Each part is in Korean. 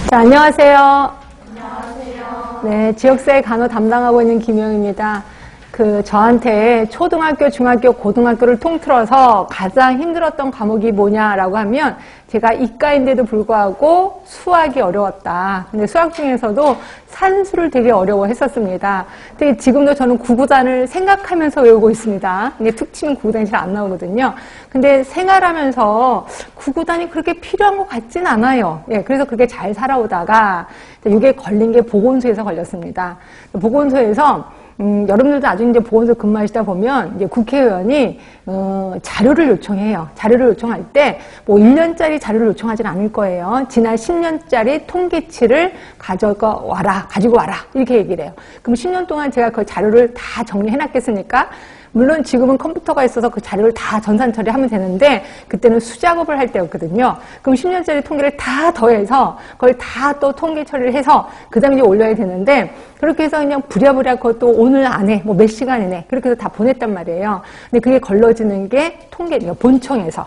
자, 안녕하세요. 네, 지역사회 간호 담당하고 있는 김영입니다. 저한테 초등학교, 중학교, 고등학교를 통틀어서 가장 힘들었던 과목이 뭐냐라고 하면 제가 이과인데도 불구하고 수학이 어려웠다. 근데 수학 중에서도 산수를 되게 어려워했었습니다. 근데 지금도 저는 구구단을 생각하면서 외우고 있습니다. 근데 툭 치면 구구단이 잘 안 나오거든요. 근데 생활하면서 구구단이 그렇게 필요한 것 같진 않아요. 예, 그래서 그렇게 잘 살아오다가 이게 걸린 게 보건소에서 걸렸습니다. 보건소에서 여러분들도 나중에 이제 보건소 근무하시다 보면 이제 국회의원이 자료를 요청해요. 자료를 요청할 때 뭐 1년짜리 자료를 요청하진 않을 거예요. 지난 10년짜리 통계치를 가지고 와라 이렇게 얘기를 해요. 그럼 10년 동안 제가 그 자료를 다 정리해 놨겠습니까? 물론 지금은 컴퓨터가 있어서 그 자료를 다 전산 처리하면 되는데 그때는 수작업을 할 때였거든요. 그럼 10년짜리 통계를 다 더해서 그걸 다 또 통계 처리를 해서 그 다음에 이제 올려야 되는데 그렇게 해서 그냥 부랴부랴 그것도 오늘 안에 뭐 몇 시간 이내 그렇게 해서 다 보냈단 말이에요. 근데 그게 걸러지는 게 통계예요. 본청에서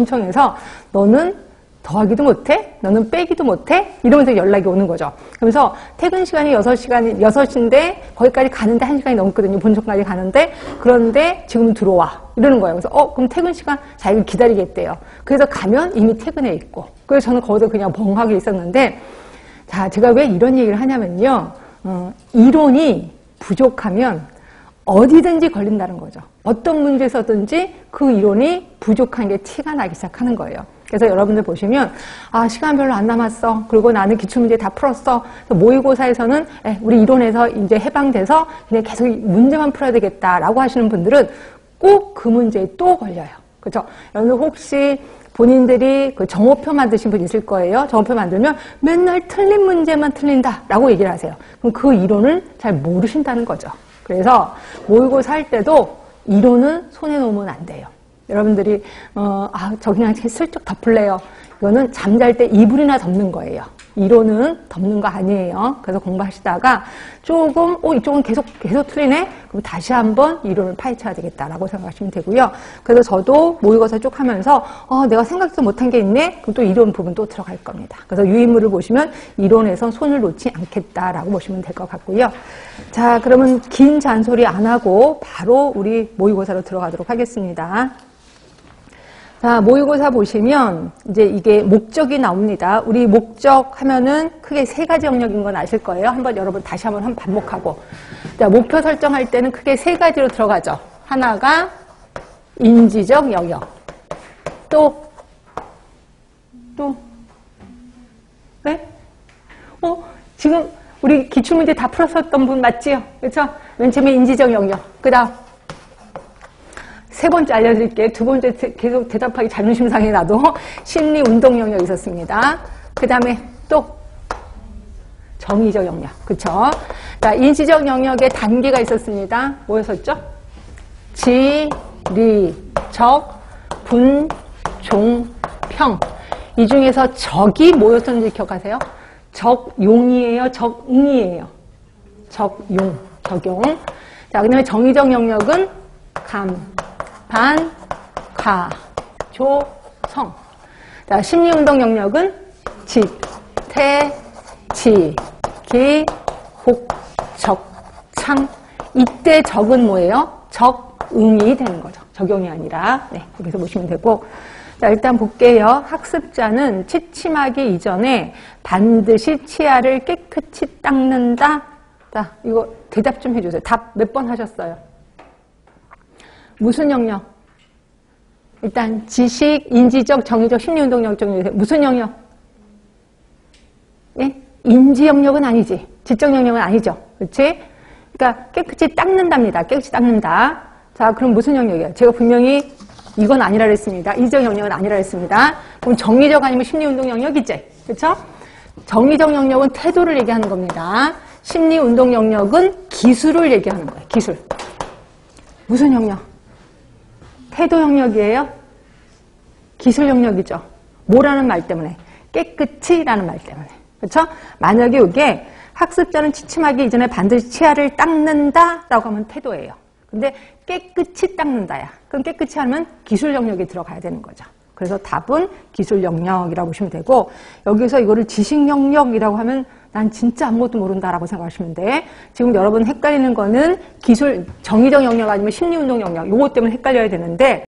너는 더하기도 못해? 너는 빼기도 못해? 이러면서 연락이 오는 거죠. 그러면서 퇴근 시간이 6시인데 거기까지 가는데 1시간이 넘거든요. 본청까지 가는데. 그런데 지금 들어와. 이러는 거예요. 그래서 그럼 퇴근 시간 자기가 기다리겠대요. 그래서 가면 이미 퇴근해 있고. 그래서 저는 거기서 그냥 멍하게 있었는데 자, 제가 왜 이런 얘기를 하냐면요. 이론이 부족하면 어디든지 걸린다는 거죠. 어떤 문제에서든지 그 이론이 부족한 게 티가 나기 시작하는 거예요. 그래서 여러분들 보시면 시간 별로 안 남았어. 그리고 나는 기출문제 다 풀었어. 모의고사에서는 우리 이론에서 이제 해방돼서 그냥 계속 문제만 풀어야 되겠다라고 하시는 분들은 꼭 그 문제에 또 걸려요. 그렇죠? 여러분들 혹시 본인들이 그 정오표 만드신 분 있을 거예요. 정오표 만들면 맨날 틀린 문제만 틀린다라고 얘기를 하세요. 그럼 그 이론을 잘 모르신다는 거죠. 그래서 모의고사 할 때도 이론은 손에 놓으면 안 돼요. 여러분들이 저 그냥 슬쩍 덮을래요. 이거는 잠잘 때 이불이나 덮는 거예요. 이론은 덮는 거 아니에요. 그래서 공부하시다가 조금 이쪽은 계속 틀리네? 그럼 다시 한번 이론을 파헤쳐야 되겠다라고 생각하시면 되고요. 그래서 저도 모의고사 쭉 하면서 내가 생각도 못한 게 있네? 그럼 또 이론 부분 또 들어갈 겁니다. 그래서 유인물을 보시면 이론에선 손을 놓지 않겠다라고 보시면 될 것 같고요. 자, 그러면 긴 잔소리 안 하고 바로 우리 모의고사로 들어가도록 하겠습니다. 자, 모의고사 보시면 이제 이게 목적이 나옵니다. 우리 목적 하면은 크게 세 가지 영역인 건 아실 거예요. 한번 여러분 다시 한번 반복하고. 자, 목표 설정할 때는 크게 세 가지로 들어가죠. 하나가 인지적 영역. 또 네? 지금 우리 기출문제 다 풀었었던 분 맞지요? 그렇죠? 맨 처음에 인지적 영역. 그다음 세 번째 알려드릴게요. 두 번째 계속 대답하기 자존심 상해 나도 심리 운동 영역이 있었습니다. 그 다음에 또 정의적 영역. 그쵸? 자, 인지적 영역에 단계가 있었습니다. 뭐였었죠? 지, 리, 적, 분, 종, 평. 이 중에서 적이 뭐였었는지 기억하세요? 적용이에요? 적응이에요? 적용. 자, 그 다음에 정의적 영역은 감, 반, 가, 조, 성. 자, 심리운동 영역은 직, 태, 지, 기, 복, 적, 창. 이때 적은 뭐예요? 적응이 되는 거죠. 적용이 아니라. 네, 여기서 보시면 되고. 자, 일단 볼게요. 학습자는 취침하기 이전에 반드시 치아를 깨끗이 닦는다. 자, 이거 대답 좀 해주세요. 답 몇 번 하셨어요? 무슨 영역? 일단 지식, 인지적, 정의적, 심리운동 영역 중에 무슨 영역? 예? 인지 영역은 아니지. 지적 영역은 아니죠. 그렇지? 그러니까 깨끗이 닦는답니다. 깨끗이 닦는다. 자, 그럼 무슨 영역이에요? 제가 분명히 이건 아니라 그랬습니다. 인지적 영역은 아니라 그랬습니다. 그럼 정의적 아니면 심리운동 영역이지. 그렇죠? 정의적 영역은 태도를 얘기하는 겁니다. 심리운동 영역은 기술을 얘기하는 거예요. 기술. 무슨 영역? 태도 영역이에요? 기술 영역이죠. 뭐라는 말 때문에? 깨끗이라는 말 때문에. 그렇죠? 만약에 이게 학습자는 취침하기 이전에 반드시 치아를 닦는다라고 하면 태도예요. 근데 깨끗이 닦는다야. 그럼 깨끗이 하면 기술 영역에 들어가야 되는 거죠. 그래서 답은 기술 영역이라고 보시면 되고, 여기서 이거를 지식 영역이라고 하면 난 진짜 아무것도 모른다라고 생각하시면 돼. 지금 여러분 헷갈리는 거는 기술 정의적 영역 아니면 심리운동 영역, 요것 때문에 헷갈려야 되는데,